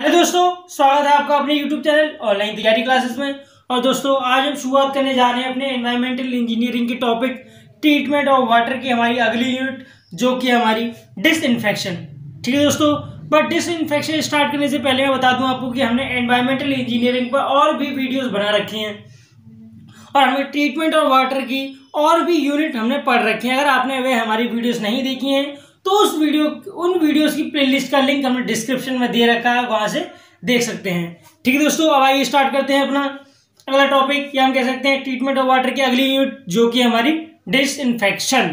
Hello दोस्तों, स्वागत है आपका अपने YouTube चैनल ऑनलाइन तैयारी क्लासेस में। और दोस्तों आज हम शुरुआत करने जा रहे हैं अपने एनवायरमेंटल इंजीनियरिंग के टॉपिक ट्रीटमेंट ऑफ वाटर की हमारी अगली यूनिट, जो कि हमारी डिसइंफेक्शन। ठीक है दोस्तों, बट डिसइंफेक्शन स्टार्ट करने से पहले मैं बता दूं आपको कि हमने एनवायरमेंटल इंजीनियरिंग पर और भी वीडियोस बना रखी हैं और हमें ट्रीटमेंट ऑफ वाटर की और भी यूनिट हमने पढ़ रखी है। अगर आपने वे हमारी वीडियोस नहीं देखी हैं तो उन वीडियोस की प्लेलिस्ट का लिंक हमने डिस्क्रिप्शन में दे रखा है, वहां से देख सकते हैं। ठीक है दोस्तों, अब आइए स्टार्ट करते हैं अपना अगला टॉपिक, या हम कह सकते हैं ट्रीटमेंट ऑफ वाटर की अगली यूनिट, जो कि हमारी डिसइंफेक्शन।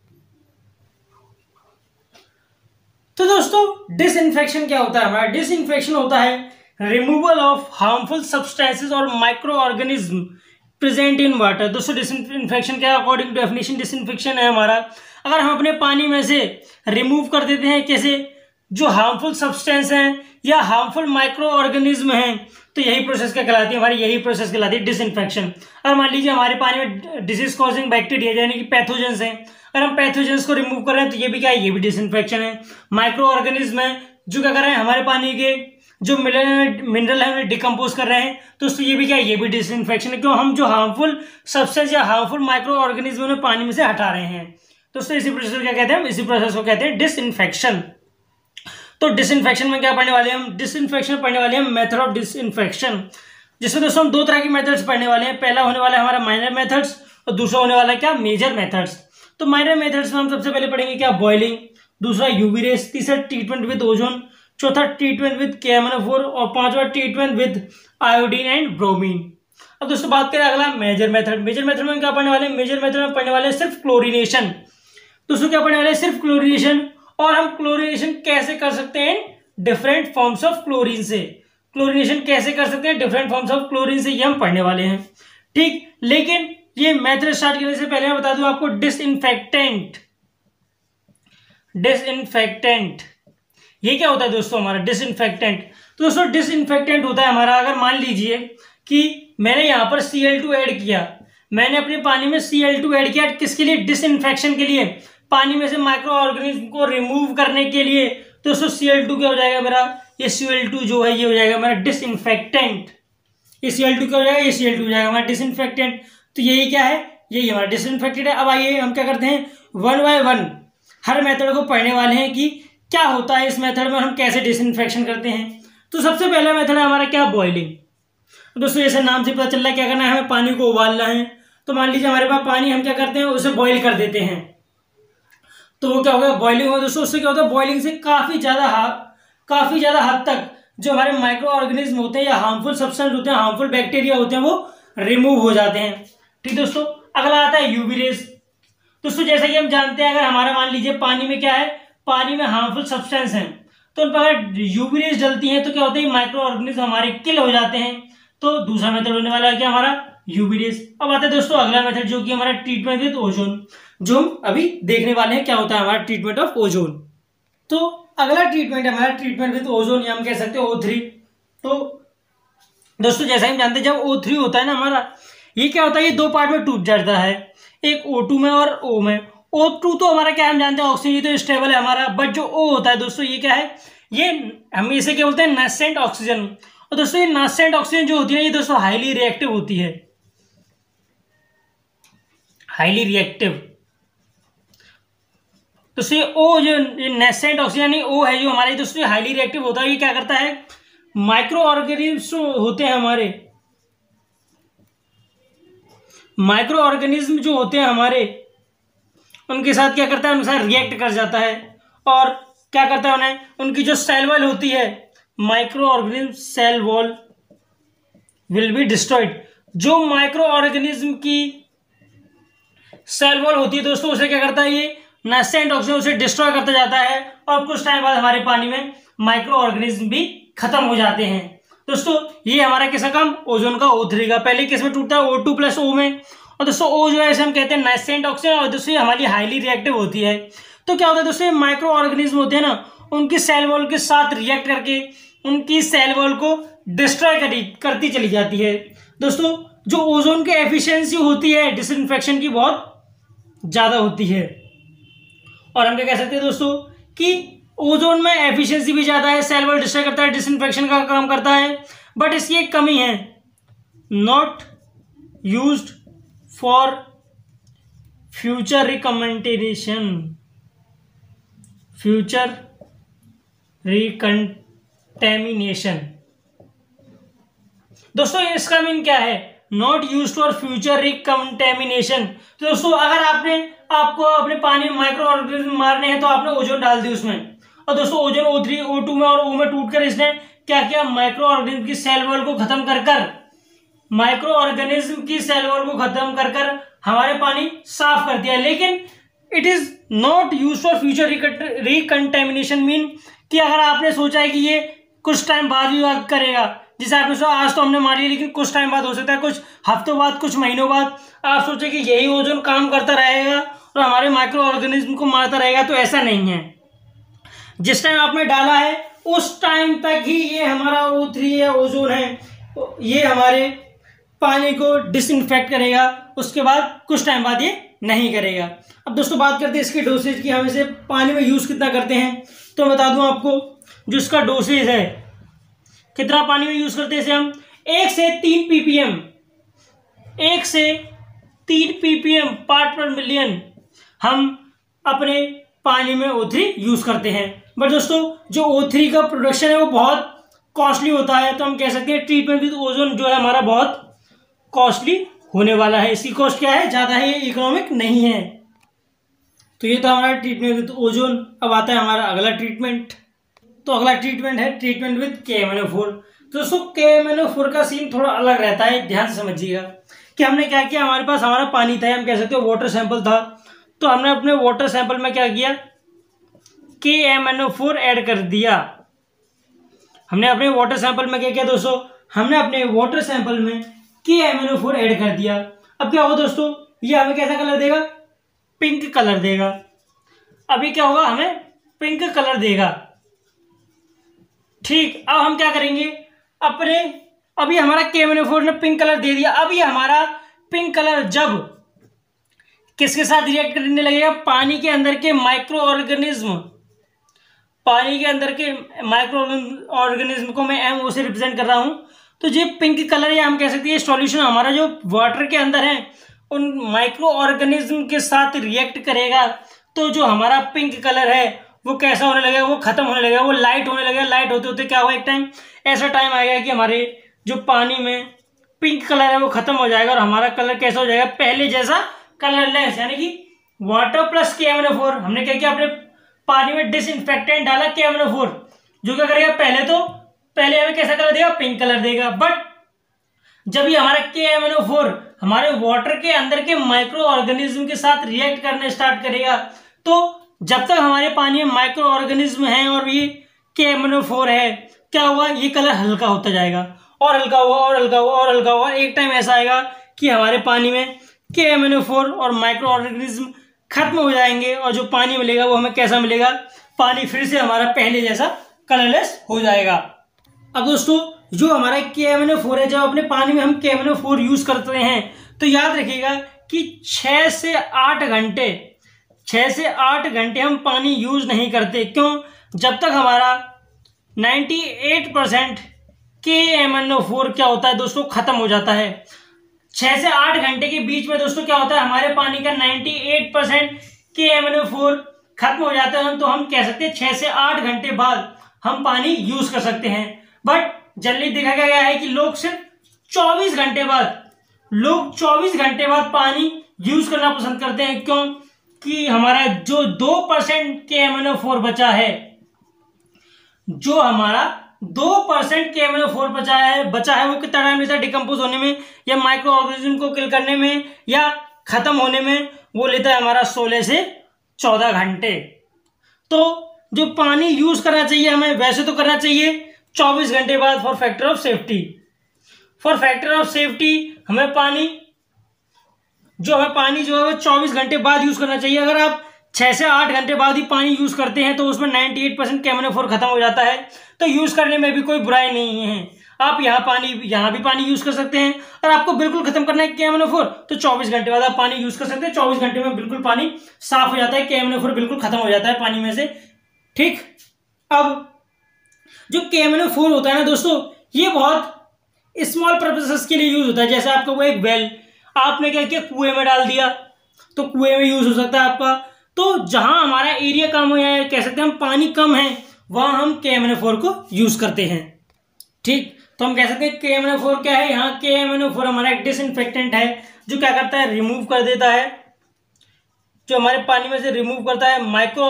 तो दोस्तों डिसइंफेक्शन क्या होता है? हमारा डिसइंफेक्शन होता है रिमूवल ऑफ हार्मफुल सब्सटेंसेस और micro organism present in water. दोस्तों डिसइंफेक्शन क्या, अकॉर्डिंग टू डेफिनेशन डिसइंफेक्शन है हमारा, अगर हम अपने पानी में से रिमूव कर देते हैं कैसे जो हार्मफुल सब्सटेंस हैं या हार्मफुल माइक्रो ऑर्गेनिज्म हैं, तो यही प्रोसेस क्या कहलाती है? हमारी यही प्रोसेस कहलाती है डिसइंफेक्शन। और मान लीजिए हमारे पानी में डिजीज कॉजिंग बैक्टीरिया यानी कि पैथोजेंस हैं, अगर हम पैथोजेंस को रिमूव कर रहे हैं तो ये भी क्या है? ये भी डिसइंफेक्शन है। माइक्रो ऑर्गेनिज्म है जो क्या कर रहे हैं? हमारे पानी के जो मिनरल है उन्हें डिकम्पोज कर रहे हैं, तो ये भी क्या है? ये भी डिसइंफेक्शन है। क्यों? हम जो हार्मफुल सब्सटेंस या हार्मफुल माइक्रो ऑर्गेनिज्म उन्हें पानी में से हटा रहे हैं। दोस्तों इसी प्रोसेस को क्या कहते हैं? इसी प्रोसेस को कहते हैं डिसइंफेक्शन। तो डिसइंफेक्शन में क्या पढ़ने वाले हैं हम? डिसइंफेक्शन पढ़ने वाले हैं मेथड ऑफ डिसइंफेक्शन, जिसमें दोस्तों हम दो तरह की मेथड्स पढ़ने वाले हैं। पहला होने वाला है हमारा माइनर मेथड्स और दूसरा होने वाला है क्या? Major methods. तो माइनर मेथड्स में हम सबसे पहले पढ़ेंगे क्या? बॉइलिंग, दूसरा यूवी रेस, तीसरा ट्रीटमेंट विद ओजोन, चौथा ट्रीटमेंट विद KMnO4 और पांचवा treatment with iodine and bromine. अब दोस्तों बात करें अगला मेजर मेथड। मेजर मेथड में क्या पढ़ने वाले हैं? मेजर मेथड में पढ़ने वाले हैं सिर्फ क्लोरीनेशन। दोस्तों क्या पढ़ने वाले हैं? सिर्फ क्लोरीनेशन। और हम क्लोरीनेशन कैसे कर सकते हैं? डिफरेंट फॉर्म्स ऑफ क्लोरीन से। क्लोरीनेशन कैसे कर सकते हैं? डिफरेंट फॉर्म्स ऑफ क्लोरीन से, ये हम पढ़ने वाले हैं। ठीक, लेकिन ये मेथड स्टार्ट करने से पहले मैं बता दूं आपको डिसइंफेक्टेंट ये क्या होता है दोस्तों? हमारा डिसइंफेक्टेंट। तो दोस्तों डिसइंफेक्टेंट होता है हमारा, अगर मान लीजिए कि मैंने यहां पर Cl2 ऐड किया, मैंने अपने पानी में Cl2 ऐड किया, किसके लिए? डिसइंफेक्शन के लिए, पानी में से माइक्रो ऑर्गेनिज्म को रिमूव करने के लिए। तो दोस्तों Cl2 क्या हो जाएगा मेरा? ये Cl2 जो है ये हो जाएगा मेरा डिसइंफेक्टेंट। ये Cl2 क्या हो जाएगा? ये Cl2 हो जाएगा हमारा डिसइंफेक्टेंट। तो यही क्या है? यही हमारा डिसइंफेक्टेंट है। अब आइए हम क्या करते हैं, वन बाय वन हर मेथड को पढ़ने वाले हैं कि क्या होता है इस मेथड में, हम कैसे डिसइंफेक्शन करते हैं। तो सबसे पहला मेथड है हमारा क्या? बॉइलिंग। दोस्तों जैसे नाम से पता चल रहा है क्या करना है, हमें पानी को उबालना है। तो मान लीजिए हमारे पास पानी, हम क्या करते हैं? उसे बॉईल कर देते हैं। तो वो क्या होगा? बॉइलिंग होगा। दोस्तों उससे क्या होता है? बॉइलिंग से काफी ज्यादा हद तक जो हमारे माइक्रो ऑर्गेनिज्म होते हैं या हार्मफुल सब्सटेंस होते हैं, हार्मफुल बैक्टीरिया होते हैं, वो रिमूव हो जाते हैं। ठीक दोस्तों, अगला आता है यूवी रेस। दोस्तों जैसा कि हम जानते हैं, अगर हमारा मान लीजिए पानी में क्या है? पानी में हार्मफुल सब्सटेंस हैं, तो उन पर अगर यूवी रेस जलती हैं तो क्या होता है? माइक्रो ऑर्गेनिज्म हमारे किल हो जाते हैं। तो दूसरा मेथड होने वाला है क्या? हमारा यूवी रेस। अब आता है दोस्तों अगला मेथड, जो कि हमारा ट्रीटमेंट विद ओजोन, जो हम अभी देखने वाले हैं क्या होता है हमारा ट्रीटमेंट ऑफ ओजोन। तो अगला ट्रीटमेंट है हमारा ट्रीटमेंट विद ओजोन, या हम कह सकते हैं O3। तो दोस्तों जैसा हम जानते हैं, जब O3 होता है ना हमारा, ये क्या होता है? ये दो पार्ट में टूट जाता है, एक O2 में और O में। O2 तो हमारा क्या, हम जानते हैं ऑक्सीजन तो स्टेबल है हमारा, बट जो O होता है दोस्तों ये क्या है? ये हम इसे क्या बोलते हैं? Nascent oxygen. और दोस्तों ये नेसेंट ऑक्सीजन जो होती है ये दोस्तों हाईली रिएक्टिव होती है, हाईली रिएक्टिव। तो ये O जो नेसेंट ऑक्सीजन O है जो हमारे दोस्तों हाईली रिएक्टिव होता है, ये क्या करता है? माइक्रो ऑर्गेनिज्म होते हैं हमारे, माइक्रो ऑर्गेनिज्म जो होते हैं हमारे, उनके साथ क्या करता है? उनके साथ रिएक्ट कर जाता है और क्या करता है उन्हें? उनकी जो सेल वॉल होती है, micro organism cell wall will be destroyed. जो माइक्रो ऑर्गेनिज्म की सेल वॉल होती है दोस्तों, उसे क्या करता है? ये नेसेंट ऑक्सीजन उसे डिस्ट्रॉय करता जाता है और कुछ टाइम बाद हमारे पानी में माइक्रो ऑर्गेनिज्म भी खत्म हो जाते हैं। दोस्तों ये हमारा किसका काम? ओजोन का, O3 का। पहले किस में टूटता है? O2 प्लस O में। और दोस्तों O जो है इसे हम कहते हैं नेसेंट ऑक्सीजन, और दोस्तों ये हमारी हाईली रिएक्टिव होती है। तो क्या होता है दोस्तों? ये माइक्रो ऑर्गेनिज्म होते हैं ना, उनकी सेल वॉल के साथ रिएक्ट करके उनकी सेल वॉल को डिस्ट्रॉय करती चली जाती है। दोस्तों जो ओजोन की एफिशिएंसी होती है डिसइंफेक्शन की बहुत ज्यादा होती है, और हम क्या कह सकते हैं दोस्तों कि ओजोन में एफिशिएंसी भी ज़्यादा है, सेल वॉल डिस्ट्रॉय करता है, डिसइंफेक्शन का काम करता है, बट इसकी एक कमी है, not used for future recommendation, future recontamination. दोस्तों इसका मीन क्या है, not used for future recontamination. तो दोस्तों अगर आपको अपने पानी में माइक्रो ऑर्गेनिज्म मारने हैं तो आपने ओजोन डाल दी उसमें, और दोस्तों ओजोन O3 O2 में और O में टूटकर इसने क्या किया, माइक्रो ऑर्गेनिज्म की सेल वॉल को खत्म कर माइक्रो ऑर्गेनिज्म की सेल वॉल को खत्म कर हमारे पानी साफ कर दिया। लेकिन it is not use for future recontamination, mean कि अगर आपने सोचा है कि ये कुछ टाइम बाद भी वर्क करेगा, जिसे आपने सोचा आज तो हमने मार लिया लेकिन कुछ टाइम बाद हो सकता है, कुछ हफ्तों बाद, कुछ महीनों बाद आप सोचे कि यही ओजोन काम करता रहेगा और हमारे माइक्रो ऑर्गेनिज्म को मारता रहेगा, तो ऐसा नहीं है। जिस टाइम आपने डाला है उस टाइम तक ही ये हमारा O3 या ओजोन है, ये हमारे पानी को डिसइंफेक्ट करेगा, उसके बाद कुछ टाइम बाद ये नहीं करेगा। अब दोस्तों बात करते हैं इसकी डोसेज की, हम इसे पानी में यूज कितना करते हैं। तो बता दूं आपको, जो इसका डोसेज है, कितना पानी में यूज करते हैं इसे हम, 1 से 3 ppm, 1 से 3 ppm पार्ट पर मिलियन हम अपने पानी में O3 यूज करते हैं। बट दोस्तों जो O3 का प्रोडक्शन है वो बहुत कॉस्टली होता है, तो हम कह सकते हैं ट्रीटमेंट विद ओजोन जो है हमारा बहुत कॉस्टली होने वाला है। इसकी कॉस्ट क्या है, ज्यादा है, इकोनॉमिक नहीं है। तो ये तो हमारा ट्रीटमेंट विद ओजोन। अब आता है हमारा अगला ट्रीटमेंट। तो अगला ट्रीटमेंट है ट्रीटमेंट विद KMnO4। दोस्तों KMnO4 का सीन थोड़ा अलग रहता है, ध्यान से समझिएगा कि हमने क्या किया, हमारे पास हमारा पानी था, हम कह सकते हो वाटर सैंपल था, तो हमने अपने वाटर सैंपल में क्या किया, KMnO4 ऐड कर दिया। हमने अपने वाटर सैंपल में क्या किया दोस्तों, हमने अपने वाटर सैंपल में KMnO4 ऐड कर दिया। अब क्या होगा दोस्तों, ये हमें कैसा कलर देगा, पिंक कलर देगा। अभी क्या होगा, हमें पिंक कलर देगा। ठीक, अब हम क्या करेंगे, अभी हमारा KMnO4 ने पिंक कलर दे दिया। अब ये हमारा पिंक कलर जब किसके साथ रिएक्ट करने लगेगा, पानी के अंदर के माइक्रो ऑर्गेनिज्म, पानी के अंदर के माइक्रो ऑर्गेनिज्म को मैं MO से रिप्रेजेंट कर रहा हूं, तो ये पिंक कलर, या हम कह सकते हैं सॉल्यूशन हमारा जो वाटर के अंदर है उन माइक्रो ऑर्गेनिज्म के साथ रिएक्ट करेगा। तो जो हमारा पिंक कलर है वो कैसा होने लगेगा, वो खत्म होने लगेगा, वो लाइट होने लगेगा। लाइट होते होते क्या होगा, एक टाइम ऐसा टाइम आएगा कि हमारे जो पानी में पिंक कलर है वो खत्म हो जाएगा और हमारा कलर कैसा हो जाएगा, पहले जैसा कलरलेस, यानी कि वाटर प्लस KMnO4। हमने क्या किया, अपने पानी में डिसइंफेक्टेंट डाला KMnO4, जो क्या करेगा, पहले हमें कैसा कलर देगा, पिंक कलर देगा। बट जब ये हमारा KMnO4 हमारे वाटर के अंदर के माइक्रो ऑर्गेनिज्म के साथ रिएक्ट करने स्टार्ट करेगा, तो जब तक हमारे पानी में माइक्रो ऑर्गेनिज्म है और ये KMnO4 है, क्या हुआ, ये कलर हल्का होता जाएगा और हल्का हुआ और हल्का हुआ और हल्का हुआ। एक टाइम ऐसा आएगा कि हमारे पानी में KMnO4 और माइक्रो ऑर्गेनिज्म खत्म हो जाएंगे और जो पानी मिलेगा वो हमें कैसा मिलेगा, पानी फिर से हमारा पहले जैसा कलरलेस हो जाएगा। अब दोस्तों जो हमारा KMnO4 है, जब अपने पानी में हम KMnO4 यूज करते हैं तो याद रखिएगा कि 6 से 8 घंटे हम पानी यूज नहीं करते। क्यों, जब तक हमारा 98% KMnO4 क्या होता है दोस्तों, खत्म हो जाता है। 6 से 8 घंटे के बीच में दोस्तों क्या होता है, हमारे पानी का 98% KMnO4 खत्म हो जाता है। तो हम कह सकते हैं 6 से 8 घंटे बाद हम पानी यूज कर सकते हैं। बट जनरली देखा गया है कि लोग सिर्फ 24 घंटे बाद पानी यूज करना पसंद करते हैं। क्यों कि हमारा जो 2% KMnO4 बचा है, जो हमारा 2% KMnO4 बचा है वो कितना टाइम लेता है डिकम्पोज होने में या माइक्रो ऑर्गेनिज्म को किल करने में या खत्म होने में, वो लेता है हमारा 16 से 14 घंटे। तो जो पानी यूज करना चाहिए हमें, वैसे तो करना चाहिए 24 घंटे बाद फॉर फैक्टर ऑफ सेफ्टी। हमें पानी जो है वो 24 घंटे बाद यूज करना चाहिए। अगर आप 6 से 8 घंटे बाद ही पानी यूज करते हैं तो उसमें 98% KMnO4 खत्म हो जाता है। तो यूज करने में भी कोई बुराई नहीं है, आप यहाँ भी पानी यूज कर सकते हैं। और आपको बिल्कुल खत्म करना है KMnO4 तो 24 घंटे बाद आप पानी यूज कर सकते हैं। 24 घंटे में बिल्कुल पानी साफ हो जाता है, KMnO4 बिल्कुल खत्म हो जाता है पानी में से। ठीक। अब जो KMnO4 होता है ना दोस्तों, ये बहुत स्मॉल पर्पसेस के लिए यूज होता है। जैसे आपका वो एक वेल आपने क्या किया, कुएं में डाल दिया, तो कुएं में यूज हो सकता है आपका। तो जहां हमारा एरिया कम है, कह सकते हैं हम पानी कम है, वहां हम KMnO4 को यूज करते हैं। ठीक, तो हम कह सकते हैं KMnO4 क्या है, यहाँ KMnO4 हमारा एक डिसइंफेक्टेंट है जो क्या करता है, रिमूव कर देता है, जो हमारे पानी में से रिमूव करता है micro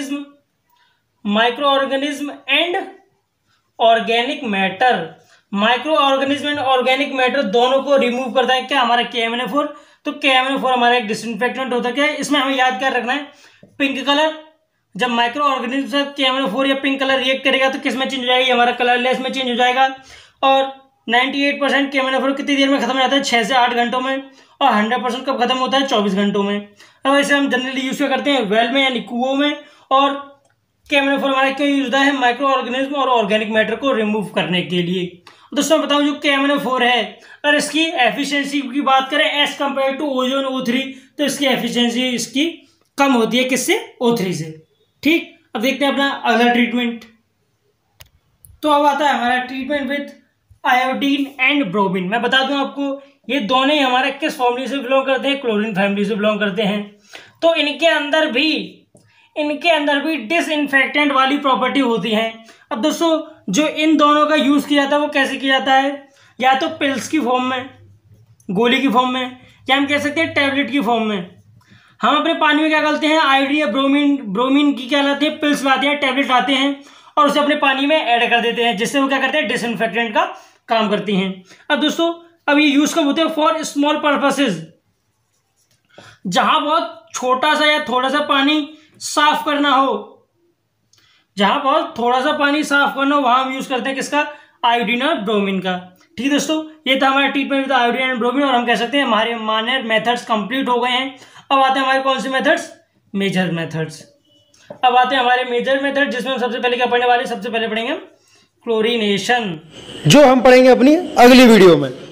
organism and organic matter. Micro organism and organic matter दोनों को रिमूव करता है क्या, हमारा KMnO4। तो KMnO4 हमारा एक डिसइंफेक्टेंट होता है। क्या है इसमें हमें याद क्या रखना है, पिंक कलर। जब माइक्रो ऑर्गेनिज्म से KMnO4 या पिंक कलर रिएक्ट करेगा तो किस में चेंज हो जाएगा, हमारा कलरलेस में चेंज हो जाएगा। और 98% KMnO4 कितनी देर में खत्म हो जाता है, 6 से 8 घंटों में। और 100% कब खत्म होता है, 24 घंटों में। अब ऐसे हम जनरली यूज करते हैं वेल में यानी कुओं में। और KMnO4 हमारा क्यों यूज होता है, माइक्रो ऑर्गेनिज्म और ऑर्गेनिक मैटर को रिमूव करने के लिए। दोस्तों बताऊं जो KMnO4 है, अगर इसकी एफिशिएंसी की बात करें as compare to ozone O3, तो इसकी एफिशिएंसी इसकी कम होती है, किससे, O3 से। ठीक, अब देखते हैं अपना अगला ट्रीटमेंट। तो अब आता है हमारा treatment with iodine and bromine. मैं बता दूं आपको, ये दोनों ही हमारे किस फैमिली से बिलोंग करते हैं, क्लोरीन फैमिली से बिलोंग करते हैं। तो इनके अंदर भी डिसइंफेक्टेंट वाली प्रॉपर्टी होती है। अब दोस्तों जो इन दोनों का यूज किया जाता है वो कैसे किया जाता है, या तो पिल्स की फॉर्म में, गोली की फॉर्म में, या हम कह सकते हैं टैबलेट की फॉर्म में। हम अपने पानी में क्या करते हैं, आयोडीन या ब्रोमीन की क्या लाते हैं, पिल्स लाते हैं, टैबलेट लाते हैं और उसे अपने पानी में ऐड कर देते हैं, जिससे वो क्या करते हैं, डिसइंफेक्टेंट का काम करती हैं। अब दोस्तों अब ये यूज कब होते हैं, फॉर स्मॉल पर्पसेज, जहां बहुत छोटा सा या थोड़ा सा पानी साफ करना हो, वहां हम यूज करते हैं किसका, आयोडीन और ब्रोमीन का। ठीक दोस्तों, ये था हमारा treatment with iodine and bromine. और हम कह सकते हैं हमारे माइनर मेथड्स कंप्लीट हो गए हैं। अब आते हैं हमारे कौन से मेथड्स, मेजर मेथड्स। अब आते हैं हमारे मेजर मेथड, जिसमें हम सबसे पहले क्या पढ़ने वाले, सबसे पहले पढ़ेंगे हम क्लोरीनेशन, जो हम पढ़ेंगे अपनी अगली वीडियो में।